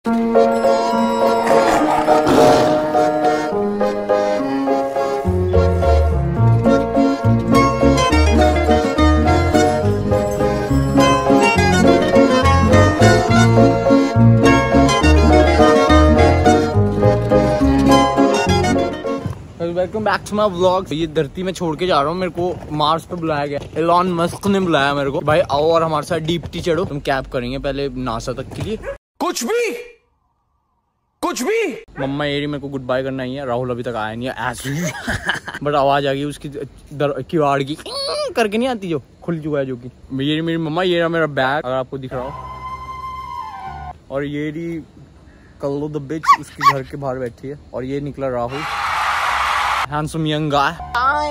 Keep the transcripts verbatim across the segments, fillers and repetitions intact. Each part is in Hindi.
Welcome back to my vlog. ये धरती में छोड़ के जा रहा हूँ, मेरे को मार्स पे बुलाया गया। एलॉन मस्क ने बुलाया मेरे को, भाई आओ और हमारे साथ डीप टी चढ़ो। तुम कैब करेंगे पहले नासा तक के लिए, कुछ भी कुछ भी। मम्मा ये मेरे को गुड बाय करना ही है। राहुल अभी तक आया नहीं है बट आवाज आ गई उसकी किवाड़ की करके, नहीं आती जो खुल चुका है, जो की ये मेरी मम्मा। ये रहा मेरा बैग, अगर आपको दिख रहा हो। और ये रही कल्लो द बिच, उसके घर के बाहर बैठी है। और ये निकला Rahul, handsome young guy. Hi.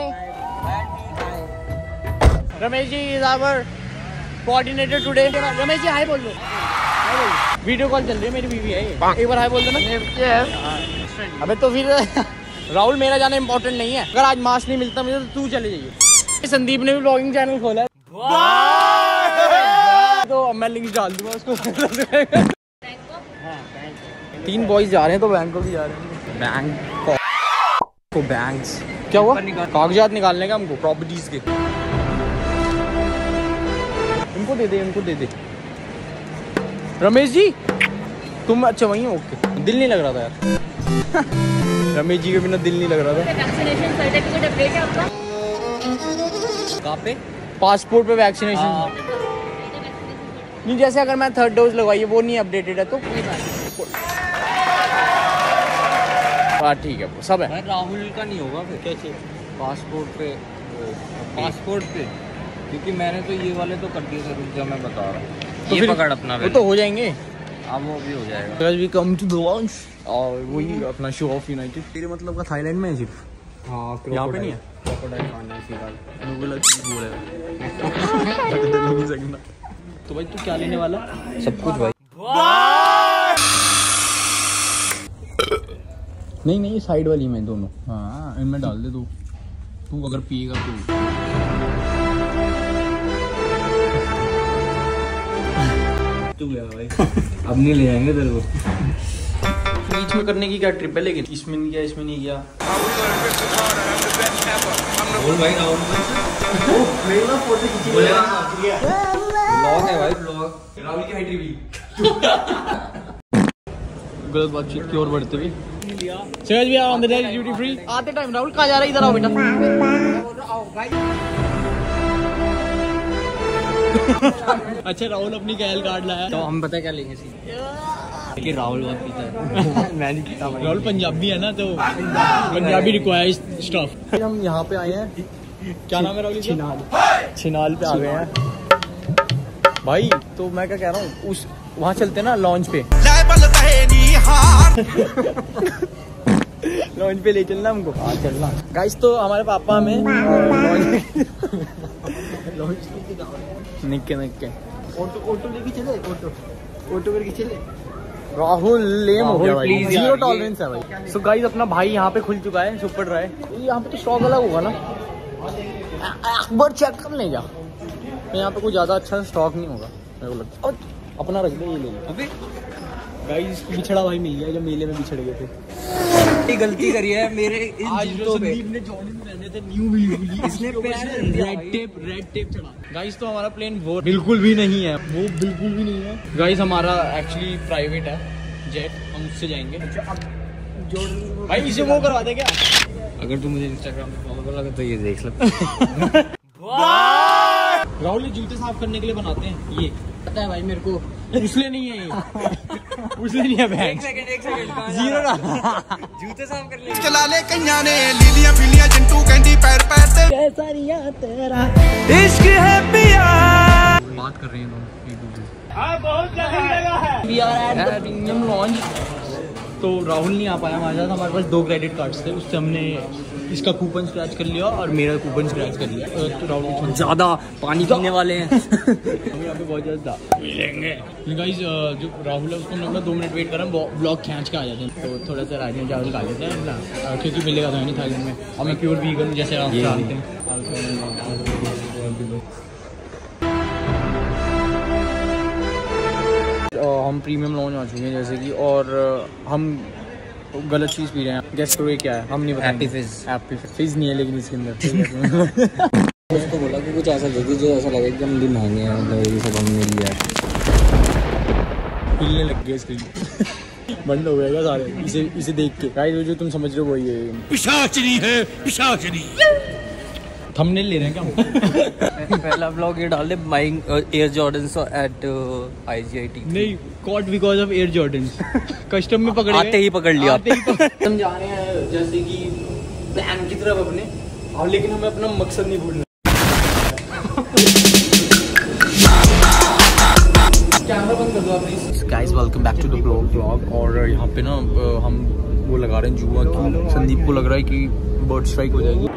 Ramesh ji is our coordinator today. Ramesh ji हाय बोल दो। हाय बोल दो। वीडियो कॉल चल रही है, मेरी बीवी है ये। एक बार हाय बोल दो ना। yes. अबे तो फिर राहुल मेरा जाना इम्पोर्टेंट नहीं है। अगर आज मास्क नहीं मिलता मुझे तो तू चले जाइए। संदीप ने भी ब्लॉगिंग चैनल खोला है, तो मैं लिंक डाल दूंगा उसको। तीन बॉयज जा रहे हैं तो बैंकॉक भी जा रहे हैं। बैंकॉक को बैंक्स क्या हुआ? कागजात निकालने का हमको, प्रॉपर्टीज के। इनको दे दे, इनको दे दे। रमेश जी तुम अच्छा वही हो? ओके, दिल नहीं लग रहा था यार रमेश जी के बिना दिल नहीं लग रहा था। वैक्सीनेशन सर्टिफिकेट अपडेट है आपका? कहाँ पे? पासपोर्ट पे वैक्सीनेशन नहीं, जैसे अगर मैं थर्ड डोज लगवाई है वो नहीं अपडेटेड है तो हाँ ठीक है, वो सब है। राहुल का नहीं होगा फिर? क्या चीज़? पासपोर्ट पे, पासपोर्ट पे, क्योंकि मैंने तो ये वाले तो कर दिए थे, रुक जा मैं बता रहा हूँ। तो ये पकड़ अपना, वो तो हो जाएंगे। अब वो भी हो जाएगा। Because we come to the launch और वही अपना शो ऑफ यूनाइटेड। तेरे मतलब का थाईलैंड में है सिर्फ? हाँ, यहाँ पे नहीं है। क्रोकोडाइल खाना है सीधा। तो भाई तू क्या लेने वाला? सब कुछ भाई। नहीं नहीं, साइड वाली में दोनों। हाँ इनमें डाल दे तू। तू अगर पिएगा तो तू ले भाई। अब नहीं ले जाएंगे तेरे को। बीच में करने की क्या ट्रिप है, लेकिन इसमें नहीं किया, इसमें नहीं किया। राहुल भाई, राहुल ब्लॉग है भाई, ब्लॉग। राहुल की हाइट रिवील। गलत बातचीत की ओर बढ़ते हुए सहज भी on the day duty free आते टाइम। राहुल कहाँ जा रहा है? इधर आओ बेटा। अच्छा राहुल अपनी कैल कार्ड लाया तो हम पता क्या लेंगे कि राहुल बहुत पीता है। मैं नहीं पीता भाई। राहुल पंजाबी है ना, तो पंजाबी रिक्वायर्स स्टफ। हम यहाँ पे आए हैं, क्या नाम है राहुल? छिनाल। छिनाल पे आ गए हैं भाई। तो मैं क्या कह रहा हूँ, उस वहाँ चलते ना लॉन्च पे। लॉन्च पे ले चलना हमको। हाँ चलना गाइस। तो हमारे पापा हमें लॉन्च निक्के निक्के ऑटो ऑटो लेके चले, ऑटो ऑटो करके चले। राहुल लेम हो गया भाई, जीरो टॉलरेंस है भाई। सो गाइस अपना भाई यहाँ पे खुल चुका है, सुपर ड्राई। यहाँ पे तो स्टॉक अलग होगा ना, एक बार चेक कर ले जा। यहाँ पे कोई ज्यादा अच्छा स्टॉक नहीं होगा मेरे को लगता। और अपना रख दे, ये ले लो। अबे गाइस बिछड़ा भाई मिल गया, जब मेले में बिछड़ गए थे। गलती करी है मेरे आज संदीप ने जॉर्डन पहने थे न्यू बिल्कुल, इसने रेड टेप रेड टेप चढ़ा। गाइस तो हमारा प्लेन वो बिल्कुल भी नहीं है, वो बिल्कुल भी नहीं है गाइस। हमारा एक्चुअली प्राइवेट है जेट, हम उससे जाएंगे। भाई इसे वो करवा दे क्या? अगर तू मुझे इंस्टाग्राम पे फॉलो कर लगा तो ये देख ले। राहुल ये जूते साफ करने के लिए बनाते हैं, ये पता है भाई मेरे को। उसलिए नहीं है ये, उसलिए नहीं है बैंक। एक सेकंड एक सेकंड जीरो ना जूते साफ कर ले। चला ले कन्या ने लीलियां पीलियां चिंटू कैंडी पैर पैर ते कैसा रिया तेरा इश्क है पिया। बात कर रही हैं दोनों एक दूसरे से। हां बहुत जगह है। We are at the premium lounge. तो राहुल नहीं आ पाया हमारे साथ। हमारे पास दो क्रेडिट कार्ड्स थे, उससे हमने इसका कूपन स्क्रैच कर लिया और मेरा कूपन स्क्रैच कर लिया। तो राहुल ज्यादा पानी पीने वाले हैं। हम यहाँ पे बहुत ज्यादा मिलेंगे। गाइस जो राहुल है उसको हम लोग दो मिनट वेट कर रहे हैं, ब्लॉग खींच के आ जाते हैं। तो थोड़ा सा राजमा चावल खा लेते हैं ना, क्योंकि मिलेगा तो नहीं थाईलैंड में। और मैं प्योर वीगन जैसे आप जानते हैं। हम प्रीमियम लॉन्च आ चुके हैं जैसे कि, और हम गलत चीज़ पी रहे हैं। गेस करो ये क्या है? हम नहीं बताएंगे। हैप्पी फिज। हैप्पी फिज नहीं है लेकिन इसके अंदर उसको बोला कि कुछ ऐसा दे दी जो ऐसा लगे कि हम भी महंगे हैं, मतलब ये सब हमने लिया है। हिलने लग गया स्क्रीन बंद हो गया सारे इसे इसे देख के। गाइस जो तुम समझ रहे हो वही है, पिशाचनी है, पिशाचनी। थंबनेल ले रहे हैं क्या हम? पहला ब्लॉग ये डाल दे, buying Air Jordans at IGIT. नहीं, caught because of Air Jordans. Custom में पकड़े, आते ही पकड़ लिया। आते ही पकड़। हम जा रहे हैं जैसे कि प्लान की तरफ अपने, और लेकिन हमें अपना मकसद नहीं भूलना। कैमरा बंद कर दो आप please. Guys welcome back to the blog blog और यहाँ पे ना हम वो लगा रहे हैं जुआ की। संदीप को लग रहा है कि बर्ड स्ट्राइक हो जाएगी।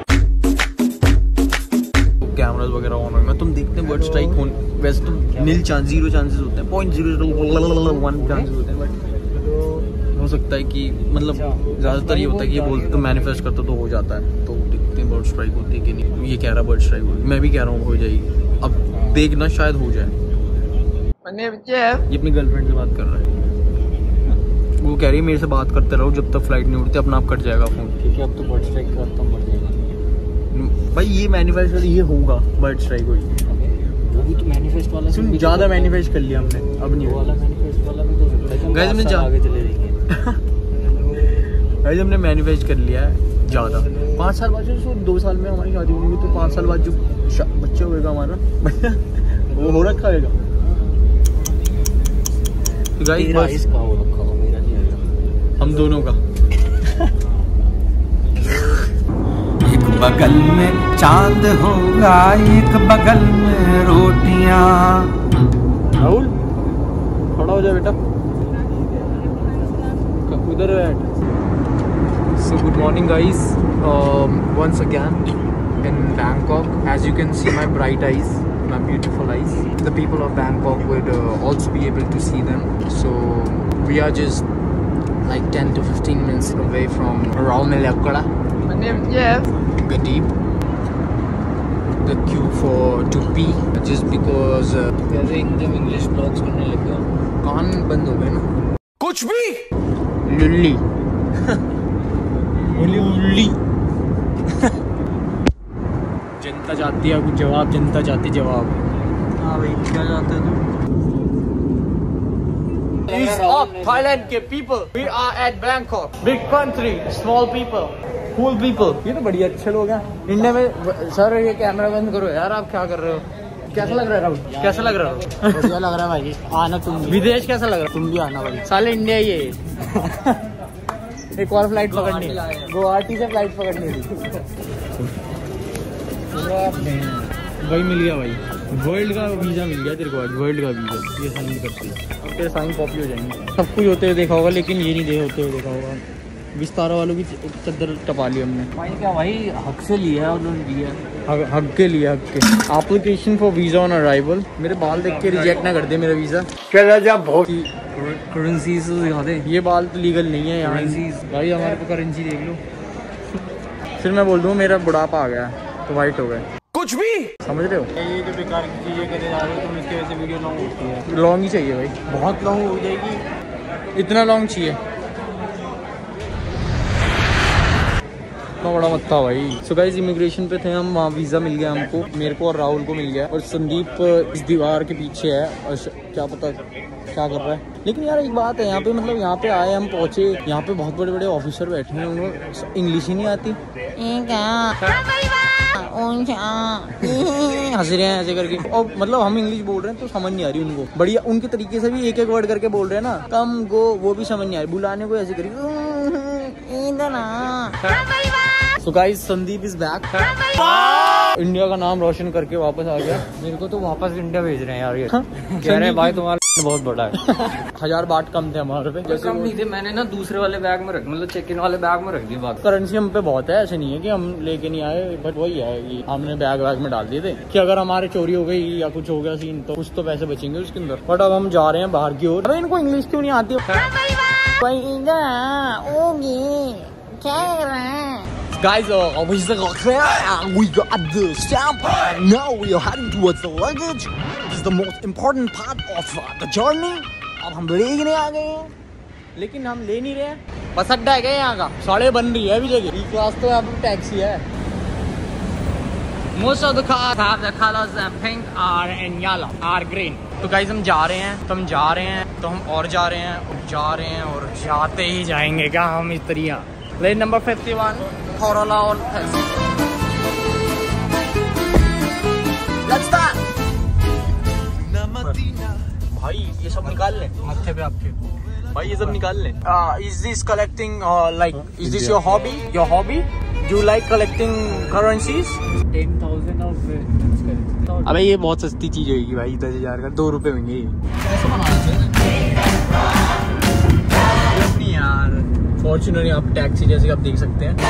कैमरास वगैरह ऑन होंगे, तुम देखते हैं बर्ड स्ट्राइक हो, वैसे तो नील चांस जीरो चांसेस होते हैं, पॉइंट जीरो वन चांसेस होते हैं, बट हो सकता है कि मतलब ज़्यादातर ये होता है कि ये बोलते तो मैनिफेस्ट करता तो हो जाता है। तो देखते हैं बर्ड स्ट्राइक होती है कि नहीं। ये कह रहा बर्ड स्ट्राइक होगी, मैं भी कह रहा हूँ हो जाएगी। अब देखना शायद हो जाए। ये अपनी गर्लफ्रेंड से बात कर रहा है, वो कह रही है मेरे से बात करते रहो जब तक फ्लाइट नहीं उड़ती, अपना आप कट जाएगा फोन, क्योंकि अब तो बर्ड स्ट्राइक करता हूँ, मर जाएगा भाई। ये मैनिफेस्ट ये होगा, बर्ड स्ट्राइक होगी। वो भी तो मैनिफेस्ट वाला सुन, ज्यादा मैनिफेस्ट कर लिया हमने, अब नहीं वाला मैनिफेस्ट वाला भी तो सकता है। गाइस हमने जा आगे चले जाएंगे। गाइस हमने मैनिफेस्ट कर लिया है ज्यादा। पाँच साल बाद जो दो साल में हमारी शादी होगी, तो पाँच साल बाद जो बच्चा होगा हमारा वो हो रखा रहेगा। तो गाइस बस का हो रखा हो, मेरा नहीं है, हम दोनों का। एक बगल में चांद होगा, एक बगल में रोटियां। राहुल खड़ा हो जा बेटा, उधर बैठ। So good morning guys, um, once again in Bangkok. As you can see my bright eyes, my beautiful eyes. The people of Bangkok would uh, also be able to see them. So we are just like ten to fifteen minutes away from Raumelakkada. My name is Jeff. Gadeep. The queue for to pee just because uh, कैसे जब इंग्लिश ब्लॉग्स करने लग गया, कान बंद हो गए ना। कुछ भी लुल्ली लुल्ली जनता चाहती है कुछ जवाब, जनता चाहती जवाब। हाँ भाई क्या चाहते हो तुम? Thailand के people, we are at Bangkok, big country, small people, cool people। ये तो बढ़िया अच्छे लोग हैं। इंडिया में सर ये कैमरा बंद करो यार, आप क्या कर रहे हो? कैसा लग रहा है राहुल? कैसा लग रहा है? बढ़िया लग रहा है भाई, आना तुम भी। विदेश कैसा लग रहा है? तुम भी आना भाई। साले इंडिया ही है। एक और फ्लाइट पकड़नी है, गुवाहाटी से फ्लाइट पकड़नी थी। वही मिल गया भाई, वर्ल्ड का वीज़ा मिल गया तेरे को आज, वर्ल्ड का वीज़ा। ये साइन करते हैं, तेरे साइन कॉपी हो जाएंगे। सब कुछ होते हुए देखा होगा, लेकिन ये नहीं दे होते हुए देखा होगा। विस्तारा वालों की चद्दर टपा ली हमने भाई। क्या भाई हक से लिया है उन्होंने, लिया हक, हक के लिए हक के। Application for visa on arrival. मेरे बाल देख के रिजेक्ट ना कर दे मेरा वीज़ा। करेंसी से दिखा दे। ये बाल तो लीगल नहीं है यहाँ भाई, हमारे को करेंसी देख लो। फिर मैं बोल दूँ मेरा बुढ़ापा आ गया तो वाइट हो गए। कुछ भी समझ रहे हो? ये जो बेकार की चीज़ें करने जा रहे हो तुम, इसकी वजह से वीडियो लॉन्ग होती है। लॉन्ग ही चाहिए भाई, बहुत लॉन्ग हो जाएगी। इतना लॉन्ग चाहिए, इतना बड़ा मत था भाई। सो गाइस इमिग्रेशन पे थे हम, वहाँ वीज़ा मिल गया हमको, मेरे को और राहुल को मिल गया। और संदीप इस दीवार के पीछे है और क्या पता क्या कर रहा है। लेकिन यार एक बात है, यहाँ पे मतलब यहाँ पे आए हम, पहुँचे, यहाँ पे बहुत बड़े बड़े ऑफिसर बैठे हैं, उनको इंग्लिश ही नहीं आती। हंस रहे हैं ऐसे करके, और मतलब हम इंग्लिश बोल रहे हैं तो समझ नहीं आ रही उनको। बढ़िया उनके तरीके से भी एक एक वर्ड करके बोल रहे हैं ना, कम गो, वो भी समझ नहीं आ रही। बुलाने को ऐसे करके So guys, Sandeep is back. India का नाम रोशन करके वापस आ गया। मेरे को तो वापस इंडिया भेज रहे हैं यार, ये कह रहे हैं भाई तुम्हारा बहुत बड़ा है। हजार बाट कम थे हमारे पे, जैसे कम नहीं थे, मैंने ना दूसरे वाले बैग में रख, मतलब चेक इन वाले बैग में रख दिया। बात करेंसी हम पे बहुत है, ऐसे नहीं है कि हम लेके नहीं आए, बट वही है कि हमने बैग वैग में डाल दिए थे कि अगर हमारे चोरी हो गई या कुछ हो गया सीन तो कुछ तो पैसे बचेंगे उसके अंदर। बट अब हम जा रहे हैं बाहर की ओर। अरे इनको इंग्लिश क्यों नहीं आती? Guys, uh, we got the stamp and now we are heading towards the luggage. This is the most important part of uh, the journey अब हम लेने आ गए हैं, लेकिन हम ले नहीं रहे हैं। बस अड्डा है क्या यहाँ का? साढ़े बन रही है अभी जगह। ई क्लास तो यहाँ पे टैक्सी है। Most of the cars have the colors pink are and yellow are green. तो गाइस हम जा रहे हैं, तो हम जा रहे हैं, तो हम और जा रहे हैं, और जा रहे हैं और जाते ही जाएंगे क्या हम इस तरीका। लेन नंबर फिफ्टी वन थोरोला और भाई ये सब निकाल लें मत्थे पे आपके। भाई ये सब निकाल लें। Is this collecting like is this your hobby? Your hobby? Do like collecting currencies? Ten thousand of अबे ये बहुत सस्ती चीज होगी भाई, दस हजार का दो रुपए होंगे यार। फॉर्च्यूनर यहाँ पे टैक्सी जैसे कि आप देख सकते हैं।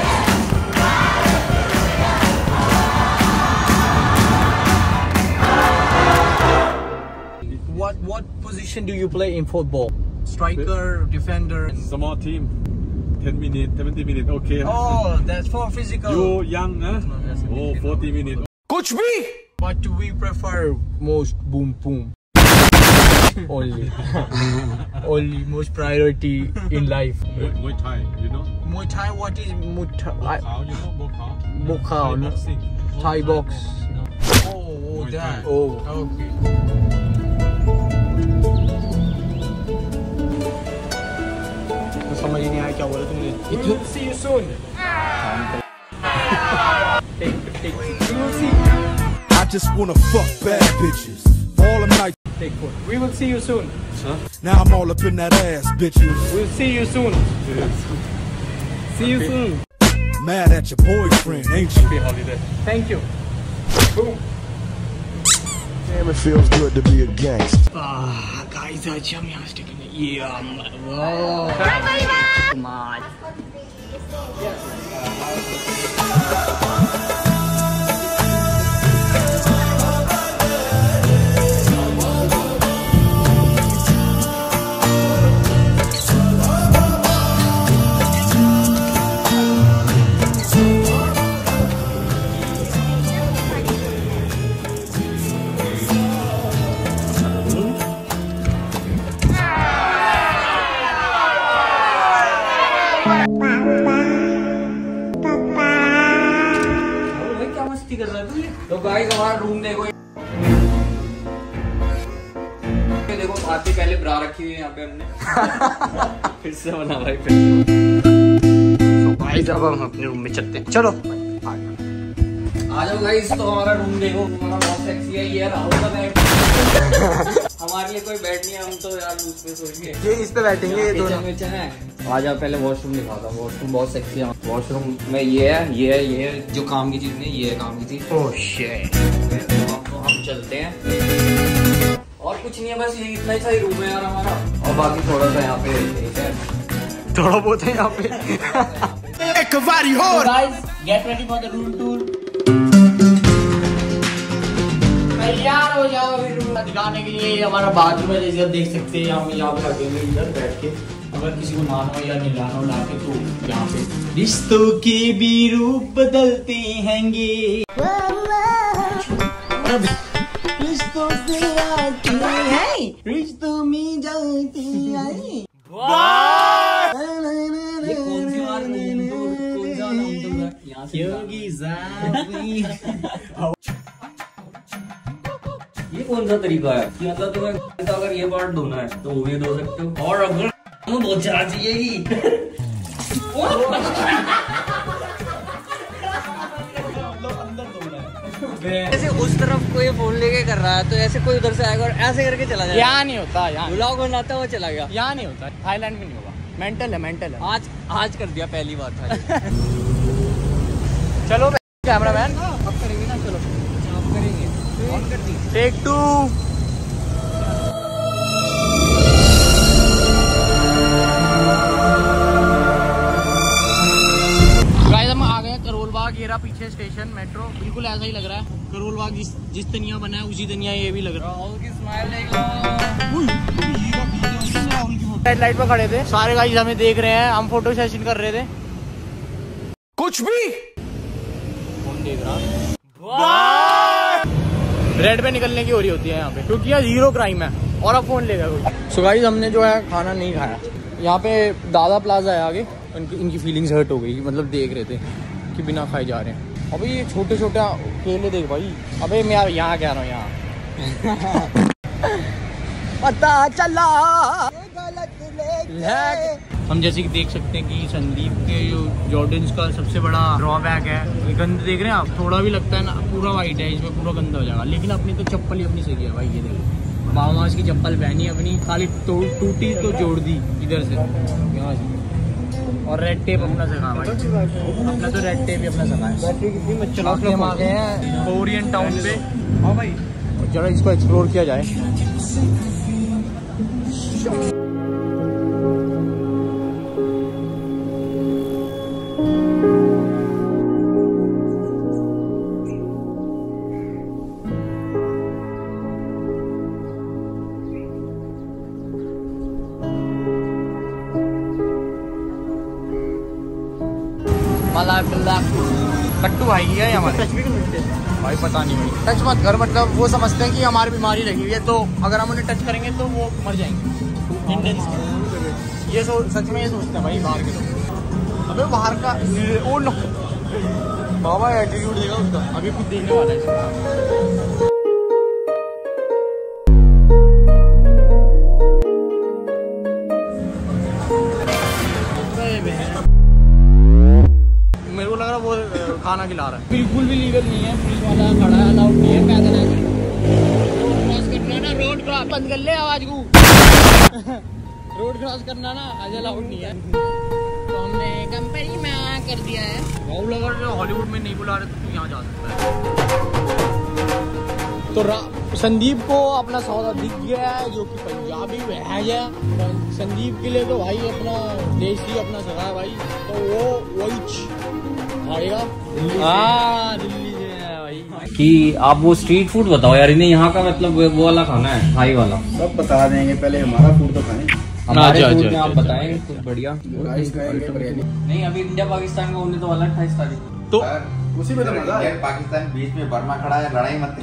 What what position do you play in football? Striker, defender? Small team. ten minutes, seventy minutes, okay. Oh, that's for physical. You young, huh? Oh, forty minutes. कुछ भी? What do we prefer most? Boom boom. Only. Only most priority in life. Muay, Muay Thai, you know? Muay Thai, what is Muay Thai? Bokhao, you know Bokhao? Bokhao, Thai no? boxing. Thai box. Oh, oh Muay that. Thai. Oh, okay. समझ नहीं आया क्या बोला तुमने। We'll see you soon. Take, take. We will see. I just wanna fuck bad bitches. All them nights. Take four. We will see you soon. Now I'm all up in that ass, bitches. We'll see you soon. See you soon. Mad at your boyfriend, ain't you? Thank you. Boom. Damn, it feels good to be a gangster. Ah, guys, आज हम यहाँ स्टिक हैं। Yeah, wow. Much. तो गाइस हमारा रूम देखो, देखो आते पहले ब्रा रखी हुई है यहाँ पे हमने। फिर से बना भाई फिर। तो गाइस अब हम अपने रूम में चलते हैं। चलो आ जाओ गाइस। तो हमारा रूम देखो, हमारा बहुत सेक्सी है। ये राहुल का बेड। हमारे लिए कोई बेड नहीं है, हम तो यार उस पे सोएंगे। ये इस पे बैठेंगे ये दोनों। आ जाओ पहले वॉशरूम दिखाता हूँ। वॉशरूम बहुत सेक्सी है। वॉशरूम में ये है, ये है, ये है जो काम की चीज नहीं, ये है काम की चीज। Oh shit. तो हम चलते हैं और कुछ नहीं है, बस ये इतना ही सही रूम है यार हमारा। और बाकी थोड़ा सा यहाँ पे थोड़ा बहुत है यहाँ पे। एक बारी हो। Guys get ready for the room tour. तैयार हो जाओ अभी रूम दिखाने के लिए। हमारा बाथरूम है, जैसे आप देख सकते हैं। हम यहाँ पे रखेंगे इधर बैठ के। अगर किसी को मानो या नीलाना लाके तो यहाँ पे। रिश्तों के भी रूप बदलते हैंगे, रिश्तों से आती है, रिश्तों में जाती है। ये कौन सी बात है? योगी ज़ावी। ये कौन सा तरीका है कि मतलब तुम्हें अगर ये पार्ट धोना है तो वो भी धो सकते हो, और अगर तुम्हें बहुत ज्यादा चाहिए ऐसे उस तरफ कोई फोन लेके कर रहा है तो ऐसे कोई उधर से आएगा और ऐसे करके चला जाएगा। यहाँ नहीं होता, यहाँ ब्लॉग बनाता वो चला गया। यहाँ नहीं होता, थाईलैंड में नहीं होगा। मेंटल है, मेंटल है। आज आज कर दिया पहली बार था। चलो कैमरामैन अब करेंगे ना, चलो आप करेंगे। ऑन कर दी। Take to. गाइस हम आ गए करोल बाग। ये रहा पीछे स्टेशन मेट्रो। बिल्कुल ऐसा ही लग रहा है करोल बाग। जिस जिस दुनिया बना है उसी दुनिया ये भी लग रहा है। राहुल की स्माइल देख लो। रेड लाइट पर खड़े थे सारे गाइस, हमें देख रहे हैं। हम फोटो सेशन कर रहे थे। कुछ भी कौन देख रहा? रेड पे निकलने की हो रही होती है यहाँ पे, क्योंकि यहाँ जीरो क्राइम है। और अब फोन लेगा कोई। सो गाइस हमने जो है खाना नहीं खाया। यहाँ पे दादा प्लाजा है आगे, इनकी इनकी फीलिंग्स हर्ट हो गई, मतलब देख रहे थे कि बिना खाए जा रहे हैं। अबे ये छोटे छोटे केले देख भाई। अबे मैं यहाँ क्या रहा हूँ यहाँ पता चला हम जैसे कि देख सकते हैं कि संदीप के जो जॉर्डन्स का सबसे बड़ा ड्रॉबैक है, ये गंद देख रहे हैं आप, थोड़ा भी लगता है ना पूरा वाइट है, इसमें पूरा गंदा हो जाएगा। लेकिन अपनी तो चप्पल ही अपनी सही है भाई। ये देखो मामास की चप्पल पहनी अपनी, खाली टूटी तो जोड़ दी इधर से यहाँ से, और रेड टेप अपना सका भाई, अपना तो रेड टेप ही अपना सका है। चलो हम आ गए हैं कोरियन टाउन पे। हाँ भाई जरा इसको एक्सप्लोर किया जाए। कट्टू भाई है हमारे, भाई पता नहीं भाई टच मत कर, मतलब वो समझते हैं कि हमारी बीमारी लगी हुई है, तो अगर हम उन्हें टच करेंगे तो वो मर जाएंगे। इंडियंस ये सो सच में ये सोचते हैं भाई बाहर के लोग। अबे बाहर का ओ नो बाबा एटीट्यूड देगा उसका, अभी कुछ देखने वाला है। मेरे को लग रहा है वो खाना खिला रहा है। बिल्कुल भी लीगल नहीं है, पुलिस वाला खड़ा है, अलाउड नहीं है, पैदल है क्रॉस करना ना, रोड क्रॉस बंद कर ले आवाज को रोड क्रॉस करना ना आज अलाउड नहीं है, तो हमने कंपनी में आ कर दिया है। वो लोग अगर हॉलीवुड में नहीं बुला रहे तो तू यहाँ जा सकता है। तो संदीप को अपना सौदा दिख गया है जो कि पंजाबी है। संदीप के लिए तो भाई अपना देश ही अपना जगह है भाई, तो वो वही हाँ दिल्ली से है भाई। कि आप वो स्ट्रीट फूड बताओ यार, इन्हें यहाँ का मतलब वो वाला खाना है, थाई वाला। सब बता देंगे, पहले हमारा फूड तो खाएं। हमारे अच्छा, फूड अच्छा, में आप अच्छा, बताएं कुछ बढ़िया। नहीं अभी इंडिया पाकिस्तान का होने तो वाला अट्ठाईस तारीख तो उसी में तो मजा है। पाकिस्तान बीच में बर्मा खड़ा है, लड़ाई मत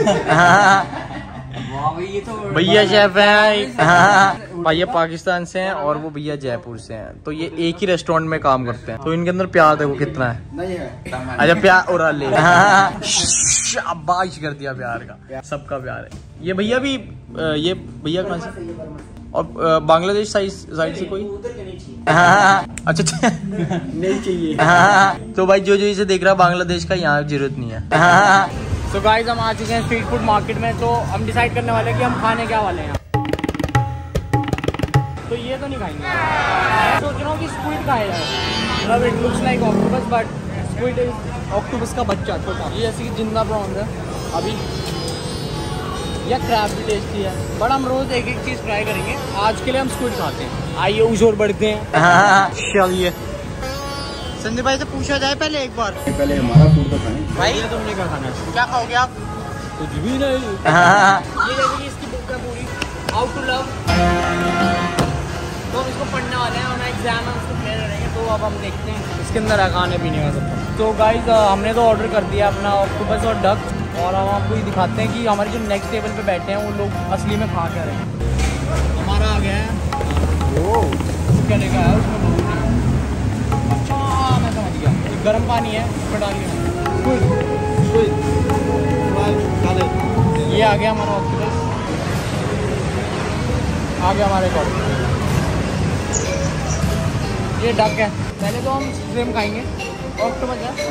ये तो भैया शेफ हैं भैया पाकिस्तान से हैं और वो भैया जयपुर से हैं, तो ये एक ही रेस्टोरेंट में काम करते हैं। तो इनके अंदर प्यार देखो कितना है। नहीं है अच्छा प्यार और ले शाबाश कर दिया प्यार का, सबका प्यार है। ये भैया भी ये भैया कहाँ से और बांग्लादेश साइड से कोई अच्छा अच्छा नहीं चाहिए। तो भाई जो जो इसे देख रहा है बांग्लादेश का, यहाँ जरूरत नहीं है। तो गाइस हम आ चुके हैं स्ट्रीट फूड मार्केट में, तो हम डिसाइड करने वाले हैं कि हम खाने क्या वाले हैं। तो ये तो नहीं खाएंगे, मैं सोच रहा हूँ कि स्क्विड खाया जाए, मतलब it looks like octopus but squid is octopus का बच्चा छोटा, ये जैसे कि जिंदा प्रॉन्स है अभी, या क्रैब भी टेस्टी है, बट हम रोज एक एक चीज ट्राई करेंगे। आज के लिए हम स्क्विड खाते हैं। आइए उस ओर बढ़ते हैं। चलिए संदीप भाई से पूछा जाए पहले एक बार, पहले हमारा फूड तो खाएं। भाई ये तुमने क्या खाना है, क्या खाओगे आप? कुछ भी नहीं। ये जैसे कि इसकी बुक है पूरी हाउ टू लव, तो हम इसको पढ़ने वाले हैं और एग्जाम है उसको क्लियर करेंगे। तो अब हम देखते हैं इसके अंदर है खाने पीने का सब। तो गाइस हमने तो ऑर्डर कर दिया अपना ऑक्टोपस और डक, और हम आपको ये दिखाते हैं कि हमारे जो नेक्स्ट टेबल पे बैठे हैं वो लोग असली में खा क्या रहे हैं। हमारा आ गया है वो क्या लेकर आया उसमें, अच्छा मैं समझ गया, गर्म पानी है उसमें डालिए। ये आ गया हमारा ऑक्टोपस, आ गया हमारे को ये डक है। पहले तो हम श्रिम्प खाएंगे, ऑक्टोपस है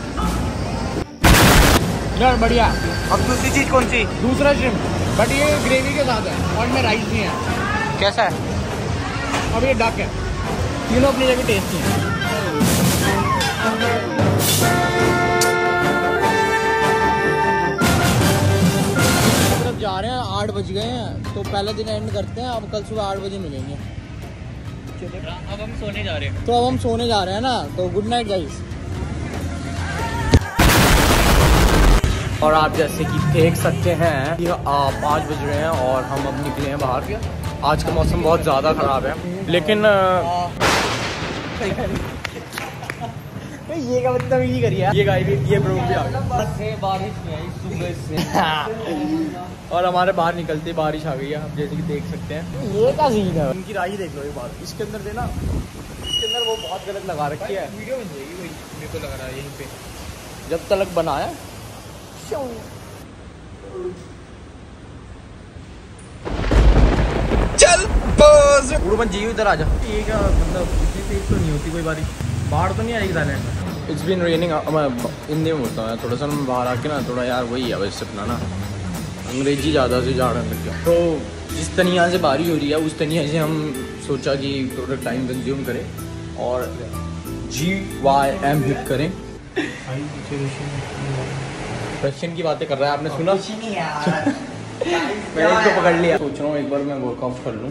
यार बढ़िया। अब दूसरी चीज़ कौन सी? दूसरा श्रिम्प, बट ये ग्रेवी के साथ है और में राइस नहीं है। कैसा है? अब ये डक है, तीनों अपनी जगह टेस्टी है। तरफ जा रहे हैं, आठ बज गए हैं, तो पहला दिन एंड करते हैं। अब कल सुबह आठ बजे मिलेंगे। अब हम सोने जा रहे हैं, तो अब हम सोने जा रहे हैं ना, तो गुड नाइट गाइस। और आप जैसे कि देख सकते हैं कि पाँच बज रहे हैं और हम अब निकले हैं बाहर। आज का मौसम बहुत ज़्यादा ख़राब है, लेकिन ये क्या बदतमीजी करी है। ये गाय भी ये ब्रो भी आ गया। से बारिश नहीं आई सुबह से और हमारे बाहर निकलते बारिश आ गई है, आप जैसे कि देख सकते हैं। ये क्या सीन है, उनकी राही देख लो एक बार। इसके अंदर देना, इसके अंदर वो बहुत गलत लगा रखी है। वीडियो बन जाएगी वही, मेरे को लग रहा है यहीं पे जब तलक बनाया। चल बस उड़मन जी इधर आ जा। ये क्या मतलब इतनी तेज तो नहीं होती कोई बारिश, बाढ़ तो नहीं आएगी थाईलैंड में। It's been raining. मैं हिंदी में बोलता हूँ थोड़ा सा, मैं बाहर आके ना थोड़ा यार वही है वैसे अपना ना अंग्रेजी ज़्यादा से ज़्यादा लग गया। तो जिस तनिया से बारिश हो रही है उस तनिया से हम सोचा कि थोड़ा टाइम कंज्यूम करें और जी वाई एम हिट करें। रशियन की बातें कर रहा है, आपने सुना? मैंने इसको पकड़ लिया। सोच रहा हूँ एक बार मैं वर्कआउट कर लूँ।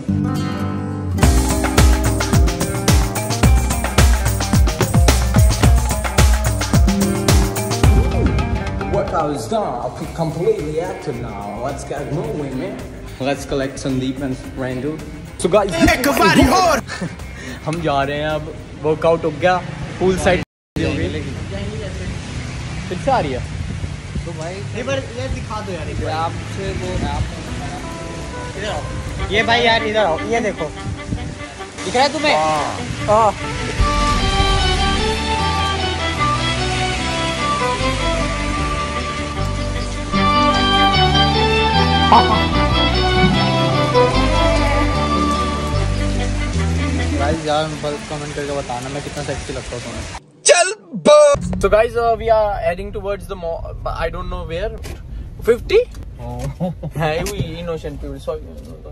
Workout is done. I'm completely active now. Let's get moving, man. Let's collect Sandeep and Randall. So guys, हम जा रहे हैं अब। वर्कआउट हो गया, पूल साइड फिर से आ रही है। तो भाई ये बार ये दिखा दो यार एक बार। आपसे वो इधर आओ। ये भाई यार इधर आओ, ये देखो दिख रहा है तुम्हें? हाँ। गाइस यार कमेंट करके बताना मैं कितना सेक्सी लगता हूँ तुम्हें। चल बस So guys, uh, we are heading towards the mall. I don't know where. fifty? Oh. है we innocent people. Sorry.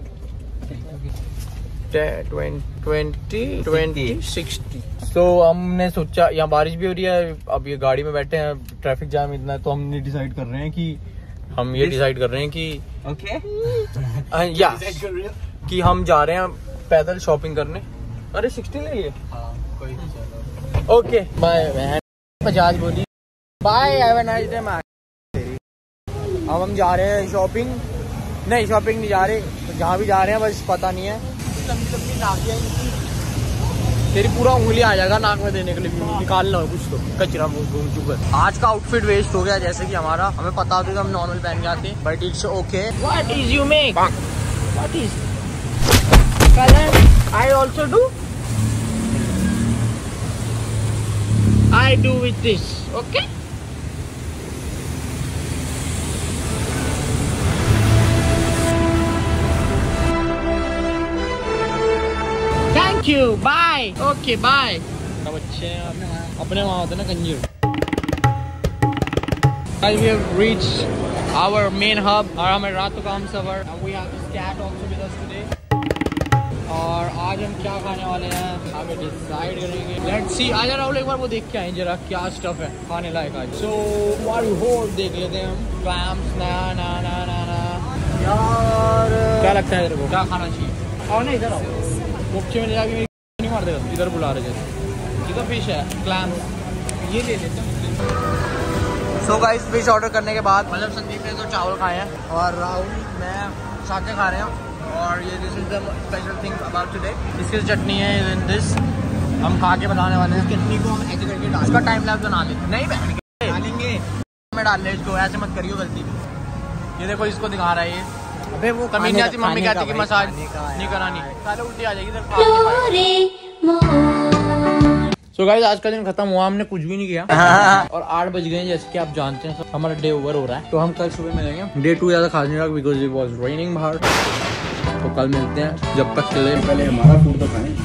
twenty, twenty, sixty. So हमने सोचा यहाँ बारिश भी हो रही है, अब ये गाड़ी में बैठे हैं, ट्रैफिक जाम इतना है, तो हमने डिसाइड कर रहे हैं कि हम ये डिसाइड कर रहे हैं कि ओके या कि हम जा रहे हैं पैदल शॉपिंग करने। अरे सिक्सटी ले लिए। Okay bye. पचास बोली bye, have a nice day. अब हम जा रहे हैं शॉपिंग, नहीं शॉपिंग नहीं जा रहे, तो जहाँ भी जा रहे हैं बस पता नहीं है। लंबी लंबी नाकियाँ इनकी, तेरी पूरा उंगली आ जाएगा नाक में देने के लिए, निकालना हो कुछ तो कचरा घूम चुका। आज का आउटफिट वेस्ट हो गया, जैसे कि हमारा हमें पता होता है तो हम नॉर्मल पहन के आते, but it's okay. What is you make? What is colour? I also do. I do with this, okay? Thank you, bye. Okay, bye. अब अच्छे अपने वहाँ होते ना Kanjur. Guys, we have reached our main hub और हमें रात का हम सफर। We have this cat also with us today. और आज हम क्या खाने वाले हैं आगे डिसाइड करेंगे। Let's see. आजा राहुल एक बार वो देख के आए जरा क्या स्टफ है खाने लायक आज। सो वाली होल देख लेते हैं हम। क्लैम्स ना ना ना ना ना यार क्या लगता है तेरे को क्या खाना चाहिए? और नहीं इधर आओ, मुख्य में जाके नहीं मार देगा, इधर बुला रहे जैसे। इधर फिश है, क्लैम्स ये ले लेते हैं। सो गाइस फिश ऑर्डर करने के बाद मतलब संदीप ने तो चावल खाए हैं और राहुल मैं साथे खा रहे हैं। और ये this is the special thing about today. इसकी चटनी है इन दिस, हम खा के बनाने वाले हैं। चटनी को हम ऐसे करके डाल, इसका टाइम लैप्स बना लेते नहीं बहन के डालेंगे में डाल ले इसको, ऐसे मत करियो गलती भी। ये देखो इसको दिखा रहा है ये। अबे वो कमी नहीं आती, मम्मी कहती कि मसाज नहीं करानी, साले उल्टी आ जाएगी इधर। सो गाइस आज का दिन खत्म हुआ, हमने कुछ भी नहीं किया और आठ बज गए जैसे कि आप जानते हैं। हमारा डे ओवर हो रहा है, तो हम कल सुबह मिलेंगे। डे टू ज्यादा खास नहीं रहा बिकॉज इट वाज रेनिंग बाहर। तो कल मिलते हैं, जब तक चले पहले हमारा फूड तो खाएं।